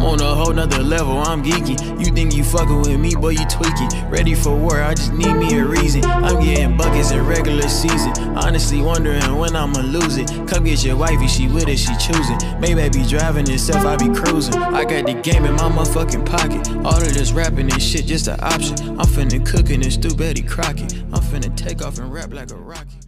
On a whole nother level, I'm geeking. You think you fucking with me, boy, you tweaking. Ready for war, I just need me a reason. I'm getting buckets in regular season. Honestly wondering when I'ma lose it. Come get your wifey, she with it, she choosing. Maybe I be driving itself, I be cruising. I got the game in my motherfucking pocket. All of this rapping and shit just an option. I'm finna cook in this stew, Betty Crockett. I'm finna take off and rap like a rocket.